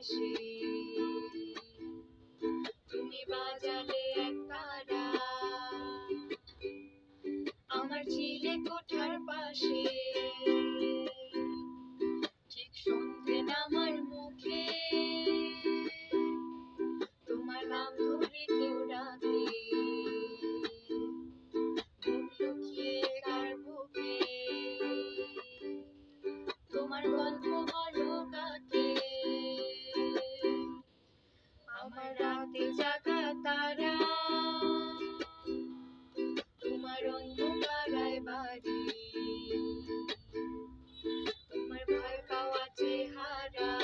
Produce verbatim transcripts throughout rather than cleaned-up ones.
পাশে তুমি বাজালে এক তারা আমার চিলে কোঠার পাশে ঠিক সন্ধে নামার মুখে তোমার নাম ধরে কেউ ডাকে মন লুকিয়ে কার বুকে তোমার গল্প বলো কাকে আমার রাতে জাগা তারা তোমার অন্ধকারায় বাড়ি তোমার ভয় পাওয়া চেহারা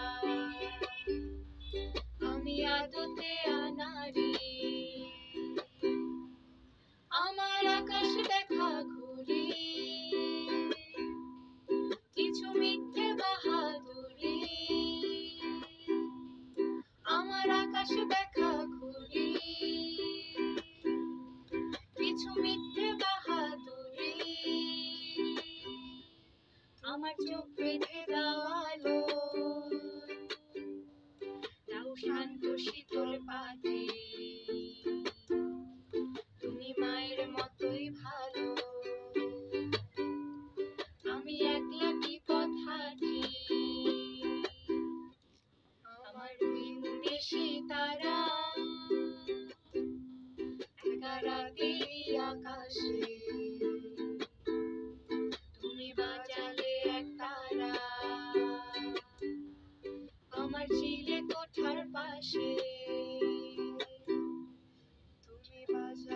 আমি আদতে আনারি আমার আকাশ দেখা ঘুরি কিছু মিথ্যে বাহাদুরি আমার আকাশ দেখা ঘুরি কিছু মিথ্যে বাহাদুরি আমার চোখ বেঁধে দেওয়ালো তাও শান্ত শীতল পাতে তুমি মায়ের মতোই ভালো আমি একলা বিপদ হাঁটি আমার ভিনদেশী তারা একা রাতেরই আকাশে তুমি বাজালে এক তারা আমার চিলে কোঠার পাশে তুমি বাজালে